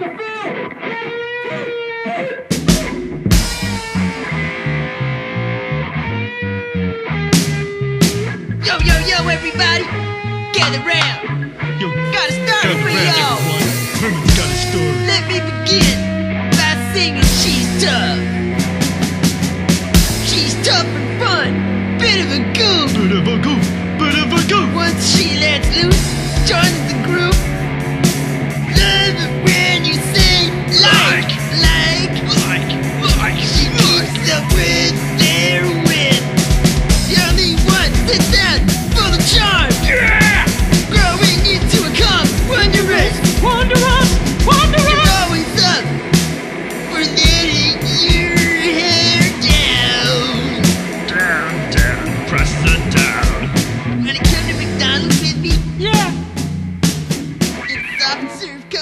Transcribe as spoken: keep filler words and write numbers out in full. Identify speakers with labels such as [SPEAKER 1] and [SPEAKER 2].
[SPEAKER 1] Yo, yo, yo, everybody, gather round.
[SPEAKER 2] Yo,
[SPEAKER 1] got a story for y'all.
[SPEAKER 2] Herman's got a story.
[SPEAKER 1] Let me begin by singing She's Tough. She's tough and fun, bit of a goof.
[SPEAKER 2] Bit of a goof, bit of a goof.
[SPEAKER 1] Once she lets loose, joins the group. Love it when you say like, like,
[SPEAKER 2] Like, like,
[SPEAKER 1] she keeps up with their wit. The only one sits down for the charm.
[SPEAKER 2] yeah!
[SPEAKER 1] Growing into a calm, wondrous.
[SPEAKER 2] Wondrous, wondrous.
[SPEAKER 1] You're always up for letting your hair down.
[SPEAKER 2] Down, down, press the down.
[SPEAKER 1] Wanna come to McDonald's with me?
[SPEAKER 2] Yeah.
[SPEAKER 1] Get soft serve